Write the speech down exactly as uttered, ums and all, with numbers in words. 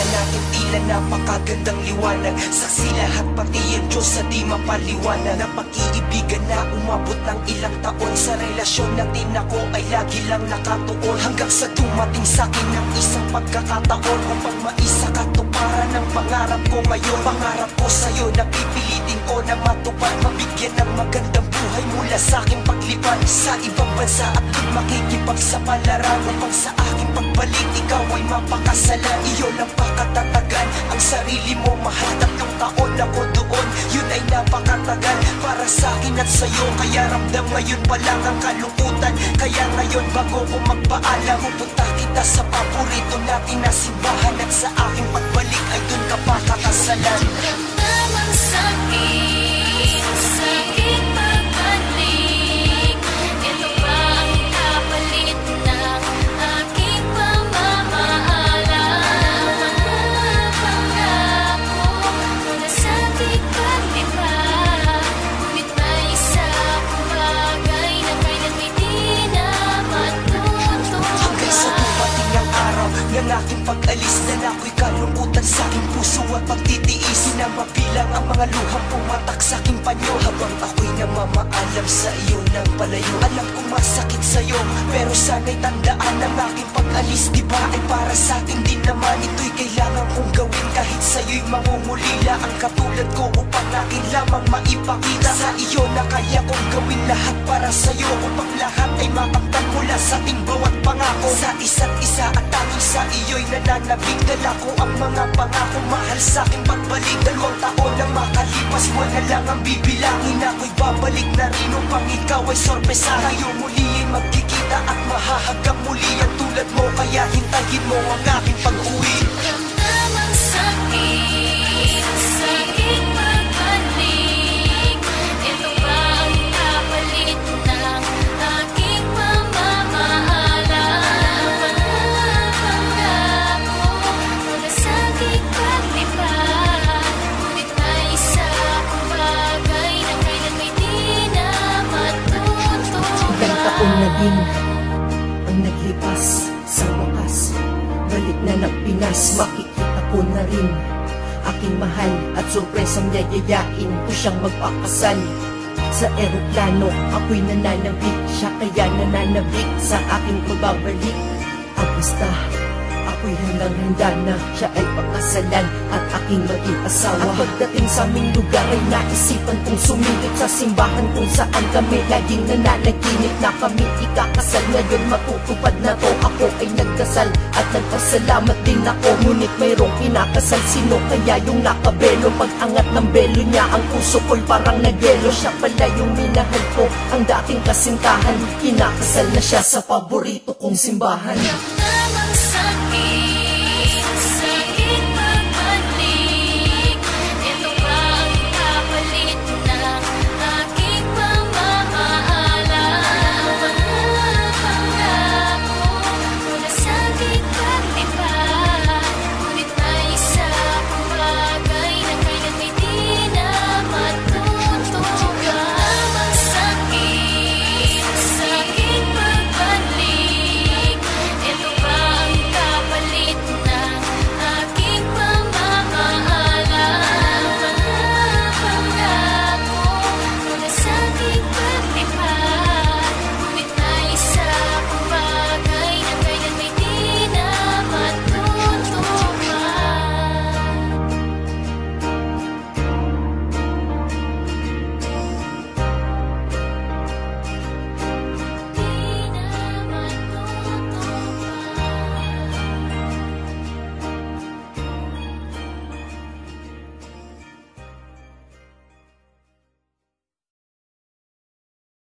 Hangganan natin tila napakagandang liwanag. Saksi lahat pati ang Diyos sa di mapaliwanag. Na pag-iibigan na umabot ng ilang taon. Sa relasyon natin ako ay lagi lang nakatuon. Hanggang sa dumating sa'kin ng isang pagkakataon upang maisakatuparan ng pangarap ko ngayon. Pangarap ko sa'yo na pipilitin ko na matupad. Mabigyan ng magandang buhay mula sa'king paglipad sa ibang bansa at doon makikipagsapalaran. Upang sa aking pagbalik ikaw ay mapakasalan. Iyon ang pakatatagan ang sarili mo mahal. Tatlong taon ako doon, yun ay napakatagal para sa'kin at sa'yo. Kaya ramdam ngayon pa lang ang kalungkutan. Kaya ngayon bago ko magpaalam, pupunta kita sa paborito natin na simbahan. At sa aking pagbalik ay doon ka pakakasalan. Ramdam ang sakit, sakit pagbalik. Ito ba ang kapalit ng aking pamamahala? Mga pangako mula sa ating paglipat. Ngunit may isa kong bagay na kailan may di na matutuwa. Hanggang sa dumating ang araw ng aking pag-alis na ako'y kalungkutan sa aking puso at pagtitiis. Sinama bilang ang mga luhang pumatak sa aking panyo. Habang ako'y namamaalam sa iyo ng palayo. Alam kong masakit sa'yo, pero sana'y tandaan ang aking pag-alis, diba ay para sa atin din naman. Ito'y kailangan kong gawin kahit sa'yo'y mangungulila ang katulad ko upang akin lamang maipakita sa iyo na kaya kong gawin lahat para sa'yo. Upang lahat ay makamtan mula sa ating bawat pangako sa isa't isa at tanging sa iyo'y nananabik. Dala ko ang mga pangako mahal sa aking pagbalik. Dalawang taon na makalipas, wala lang ang bibilangin. Ako'y babalik na rin upang ikaw ay sorpresa. Tayo muli ay magkikita at mahahagang muli ang tulad mo. Kaya hintayin mo ang aking pag-uwi. Ramdam ang sakit, sakit pagbalik. Ito ba ang kapalit ng aking pamamahala? Mga pangako mula sa ating paglipat. Ngunit may isa kong bagay na kailan may di na matutuwa. Ilang taon na din ang naglipas. Sa wakas, balik na ng Pinas. Makikita ko na rin aking mahal at sorpresang yayayain ko siyang magpakasal. Sa eroplano, ako'y nananabik. Siya kaya nananabik sa aking pagbabalik. Ang basta, ako'y handang-handa na siya ay pakasalan at aking maging asawa. At pagdating sa aming lugar ay naisipan kong sumilip sa simbahan kung saan kami laging nananaginip na kami ikakasal. Ngayon matutupad na to, ako ay nagdasal at nagpasalamat din ako. Ngunit mayroong kinakasal, sino kaya yung nakabelo? Pag-angat ng belo niya, ang puso ko'y parang nagyelo. Siya pala yung minahal ko, ang dating kasintahan. Kinakasal na siya sa paborito kong simbahan.